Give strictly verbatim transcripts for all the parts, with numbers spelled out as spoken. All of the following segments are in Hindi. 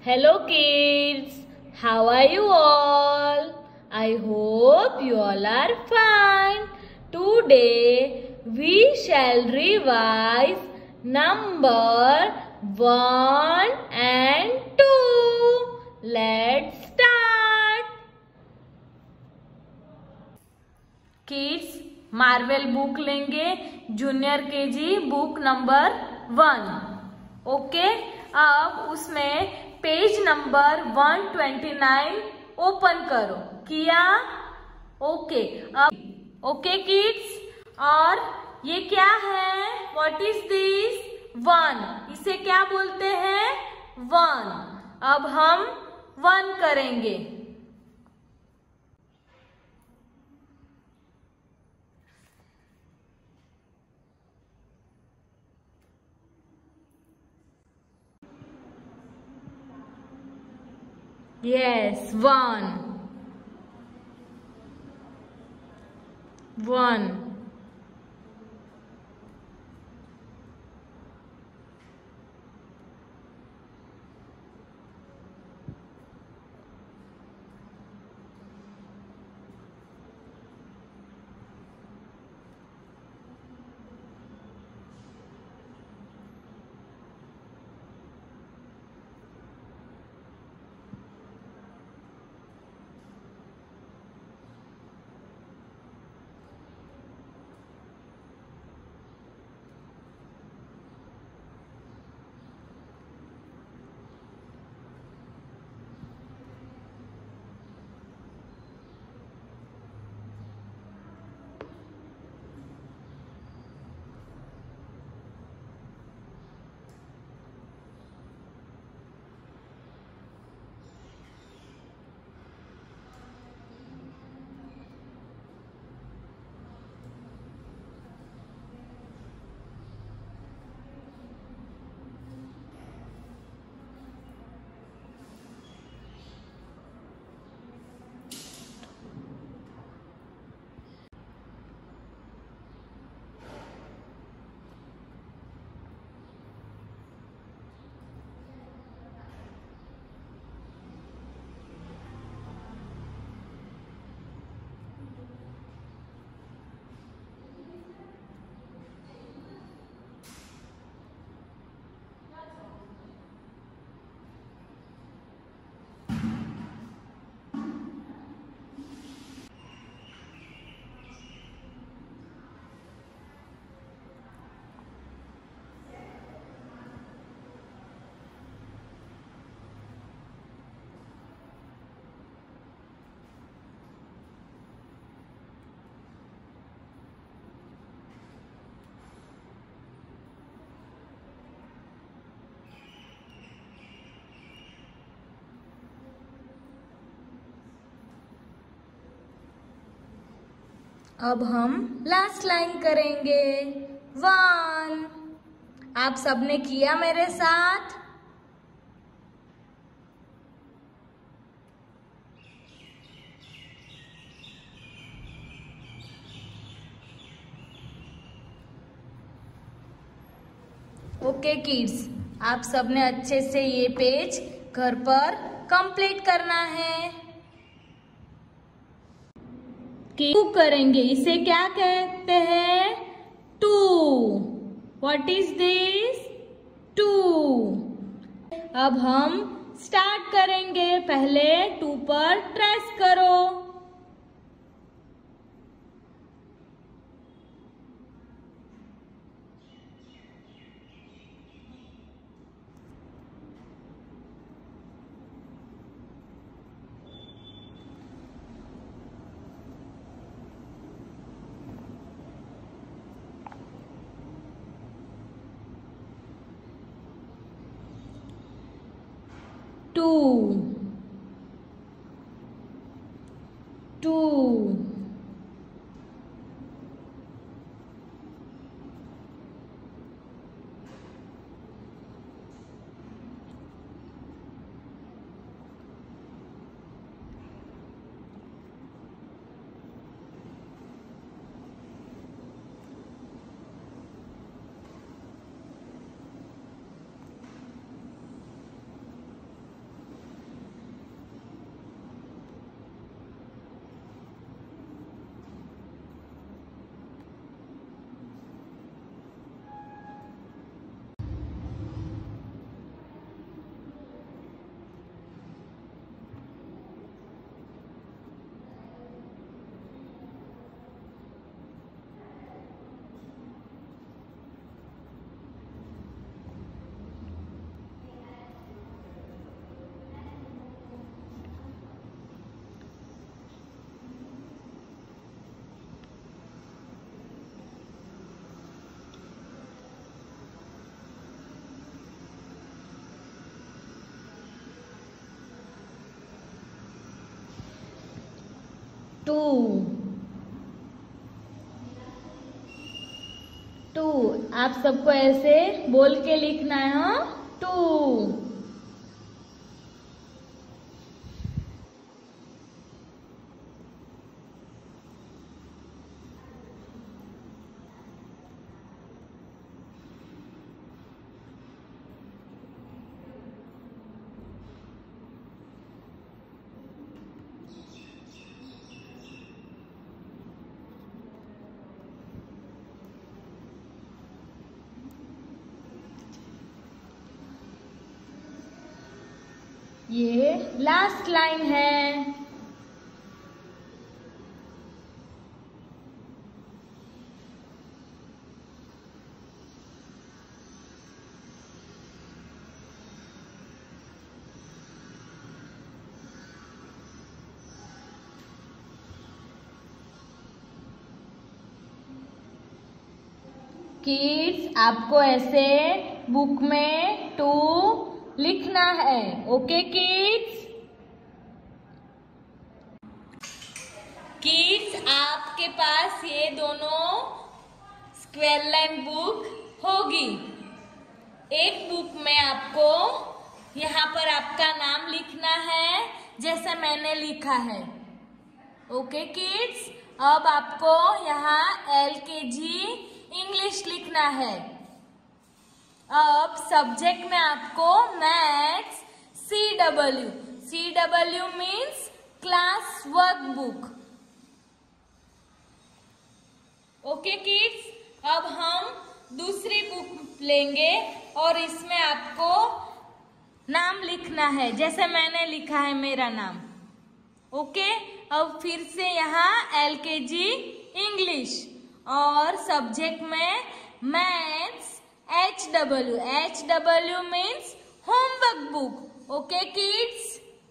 Hello kids, how are you all? I hope you all are fine. Today we shall revise number one and two. Let's start. Kids, Marvel book लेंगे junior KG book number one. Okay, अब उसमें page number one twenty nine open करो. किया? ओके. अब ओके किड्स, और ये क्या है? What is this? वन. इसे क्या बोलते हैं? वन. अब हम वन करेंगे. Yes, one. One. अब हम लास्ट लाइन करेंगे. वन. आप सबने किया मेरे साथ? ओके किड्स, आप सबने अच्छे से ये पेज घर पर कंप्लीट करना है. टू करेंगे. इसे क्या कहते हैं? Two. What is this? Two. अब हम स्टार्ट करेंगे. पहले टू पर ट्रेस करो. Two, two, टू टू आप सबको ऐसे बोल के लिखना है। हाँ, टू। ये लास्ट लाइन है। किड्स आपको ऐसे बुक में टू लिखना है। Okay kids? किड्स आपके पास ये दोनों स्क्वायर लाइन बुक होगी। एक बुक में आपको यहाँ पर आपका नाम लिखना है जैसे मैंने लिखा है। Okay kids? अब आपको यहाँ एल के जी इंग्लिश लिखना है। अब सब्जेक्ट में आपको maths C W C W means class workbook. Okay kids? अब हम दूसरी बुक लेंगे और इसमें आपको नाम लिखना है जैसे मैंने लिखा है मेरा नाम। ओके? अब फिर से यहाँ एल के जी इंग्लिश और सब्जेक्ट में maths H W H W means homework book. Okay kids?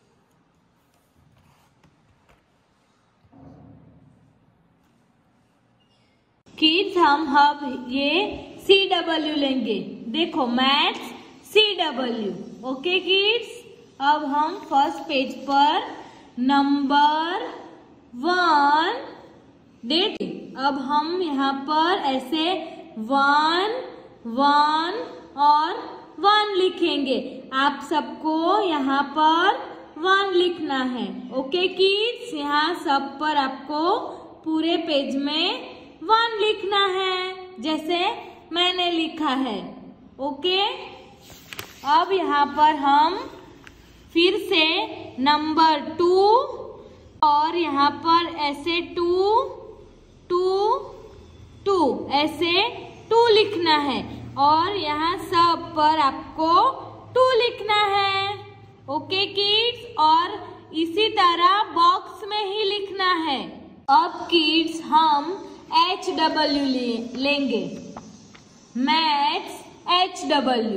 Kids हम अब ये सी डब्ल्यू लेंगे। देखो maths C W. Okay kids? अब हम फर्स्ट पेज पर नंबर वन डेट। अब हम यहाँ पर ऐसे वन वन और वन लिखेंगे। आप सबको यहाँ पर वन लिखना है। Okay kids? यहाँ सब पर आपको पूरे पेज में वन लिखना है जैसे मैंने लिखा है। ओके? अब यहाँ पर हम फिर से नंबर टू और यहाँ पर ऐसे टू टू टू ऐसे टू लिखना है और यहाँ सब पर आपको टू लिखना है। Okay kids? और इसी तरह बॉक्स में ही लिखना है। अब किड्स हम एच डब्ल्यू ले, लेंगे। Maths H W.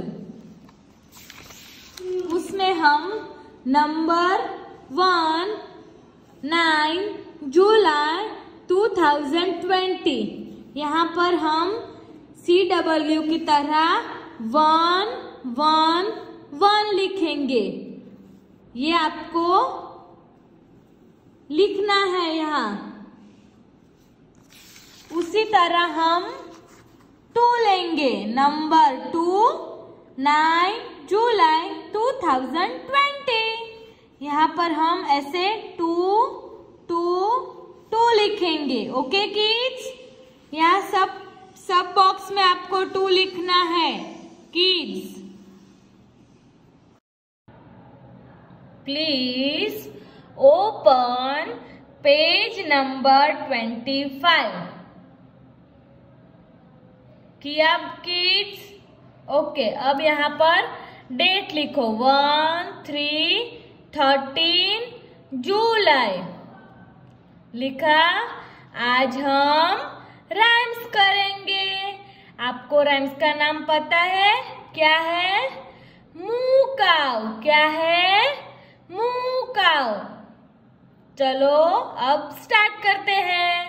उसमें हम नंबर वन नाइन जुलाई टू थाउजेंड ट्वेंटी यहाँ पर हम सी डब्ल्यू की तरह वन वन वन लिखेंगे। ये आपको लिखना है यहाँ। उसी तरह हम टू लेंगे। नंबर टू नाइन जुलाई टू थाउजेंड ट्वेंटी यहाँ पर हम ऐसे टू टू टू लिखेंगे। Okay kids? यहाँ सब सब बॉक्स में आपको टू लिखना है kids. Please open page number twenty five. किया किड्स? ओके, अब यहाँ पर डेट लिखो वन थ्री थर्टीन जुलाई लिखा। आज हम राइम्स करेंगे। आपको राइम्स का नाम पता है? क्या है? मुंह काव। क्या है? मुंह काव। चलो अब स्टार्ट करते हैं।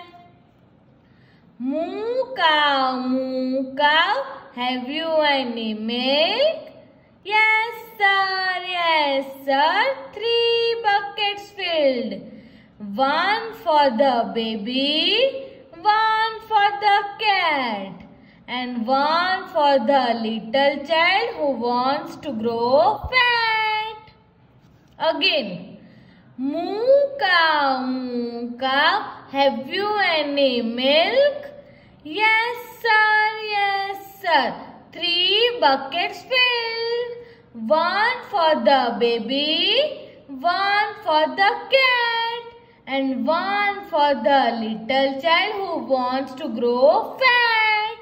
मुंह cow moo cow, have you any milk? Yes sir, yes sir, three buckets filled. One for the baby, one for the cat, and one for the little child who wants to grow fat. Again, moo cow, moo cow, have you any milk? Yes sir, yes sir, three buckets filled. One for the baby, one for the cat, and one for the little child who wants to grow fat.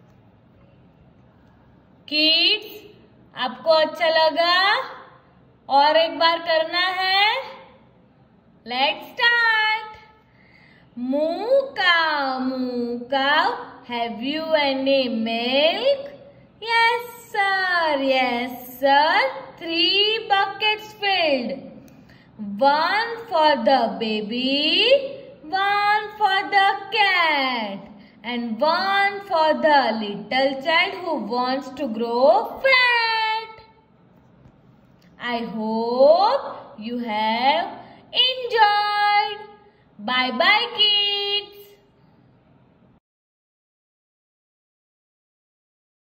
Kids, आपको अच्छा लगा? और एक बार करना है? Let's start. Moo cow, moo cow, have you any milk? Yes sir, yes sir, three buckets filled. One for the baby, one for the cat, and one for the little child who wants to grow fat. I hope you have enjoyed. Bye bye kids.